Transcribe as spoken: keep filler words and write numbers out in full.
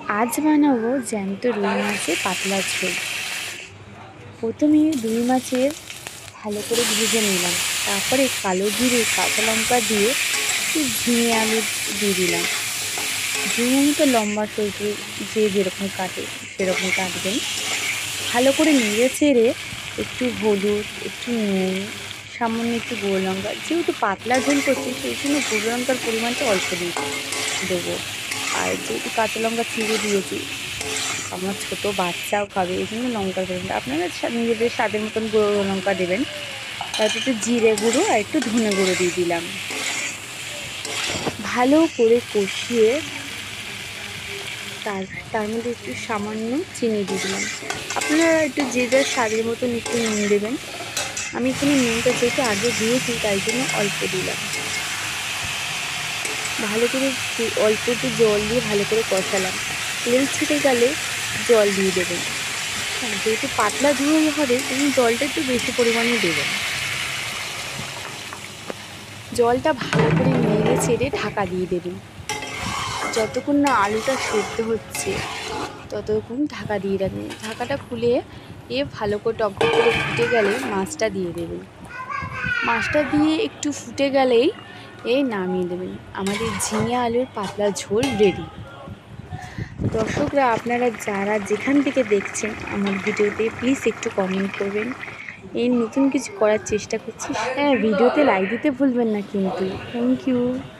আজ বানাবো জ্যান্ত রুই মাছের পাতলা ঝোল। প্রথমে রুই মাছের ভালো করে ভেজে নিলাম, তারপরে কালো জিরে কাঁচা লঙ্কা দিয়ে একটু ঝিঙে আলু দিয়ে দিলাম। ঝিঙে তো লম্বা সরু যে যেরকম কাটে সেরকম কাটবেন। ভালো করে নেড়ে চেড়ে একটু হলুদ, একটু নুন, সামান্য একটু গুঁড়ো লঙ্কা, যেহেতু পাতলা ঝোল করছি সেই জন্য গুঁড়ো লঙ্কার পরিমাণটা অল্প দিয়ে দেবো। আর যেহেতু কাঁচা লঙ্কা চিড়ে দিয়েছি, আমার ছোটো বাচ্চাও খাবে, এই জন্য লঙ্কার পরিমাণটা আপনারা নিজেদের স্বাদের মতন গুঁড়ো লঙ্কা দেবেন। তারপর একটু জিরে গুঁড়ো আর একটু ধনে গুঁড়ো দিয়ে দিলাম। ভালো করে কষিয়ে তার তার মধ্যে একটু সামান্য চিনি দিয়ে দিলাম। আপনারা একটু যে যার স্বাদের মতন একটু নুন দেবেন। আমি এখানে নুনটা যেহেতু আগে দিয়েছি তাই জন্য অল্প দিলাম। ভালো করে অল্প একটু জল দিয়ে ভালো করে কষালাম। তেল ছেড়ে গেলে জল দিয়ে দেবেন। হ্যাঁ, যেহেতু পাতলা ঝোল হবে তুমি জলটা একটু বেশি পরিমাণে দেবেন। জলটা ভালো করে নেড়ে ছেড়ে ঢাকা দিয়ে দেবেন। যতক্ষণ না আলুটা সেদ্ধ হচ্ছে ততক্ষণ ঢাকা দিয়ে রাখবেন। ঢাকাটা খুলে এ ভালো করে টক করে ফুটে গেলে মাছটা দিয়ে দেবেন। মাছটা দিয়ে একটু ফুটে গেলেই এ নামিয়ে দেবেন। আমাদের ঝিঙে আলুর পাতলা ঝোল রেডি। দর্শকরা, আপনারা যারা যেখান থেকে দেখছেন আমার ভিডিওতে প্লিজ একটু কমেন্ট করবেন। এই নতুন কিছু করার চেষ্টা করছি। হ্যাঁ, ভিডিওতে লাইক দিতে ভুলবেন না কিন্তু। Thank you.